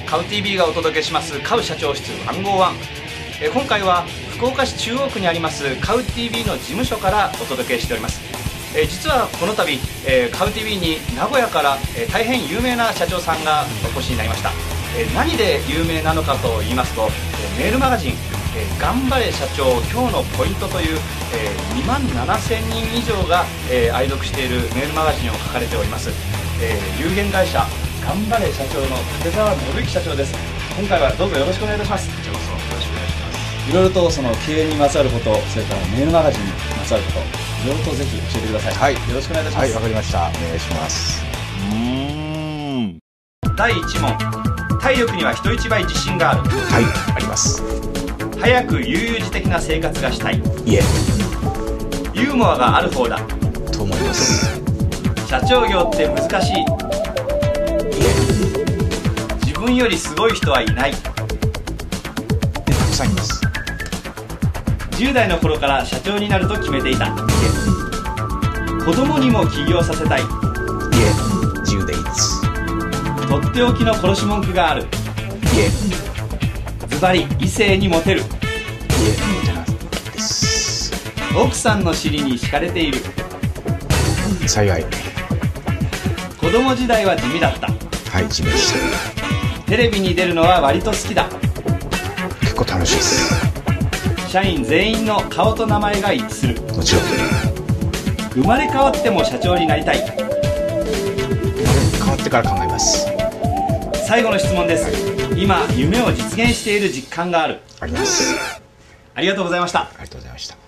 カウ TV がお届けしますカウ社長室151。今回は福岡市中央区にありますカウ TV の事務所からお届けしております。実はこの度カウ TV に名古屋から大変有名な社長さんがお越しになりました。何で有名なのかと言いますと、メールマガジン「頑張れ社長今日のポイント」という2万7000人以上が愛読しているメールマガジンを書かれております。有限会社頑張れ社長の竹澤信之社長です。今回はどうぞよろしくお願いいたします。 こちらこそよろしくお願いします。 いろいろとその経営にまつわること、それからメールマガジンにまつわること、いろいろとぜひ教えてください。 はい、 よろしくお願いいたします。 はい、わかりました。お願いします。 第1問、体力には人一倍自信がある。 はい、あります。 早く悠々自適な生活がしたい。 いえ、 ユーモアがある方だ。 と思います。 社長業って難しい。 い自分よりすごい人はいない。 え、たくさんいます。 10代の頃から社長になると決めていた。子供にも起業させたい。 いえ、自由でいいです。 とっておきの殺し文句がある。 いえ、 ズバリ異性にモテる。 いえ、じゃないです。 奥さんの尻に敷かれている。 幸い。 子供時代は地味だった。 はい、地味でした。 テレビに出るのは割と好きだ。 結構楽しいです。 社員全員の顔と名前が一致する。 もちろん。 生まれ変わっても社長になりたい。 変わってから考えます。 最後の質問です。今夢を実現している実感がある。 あります。 ありがとうございました。 ありがとうございました。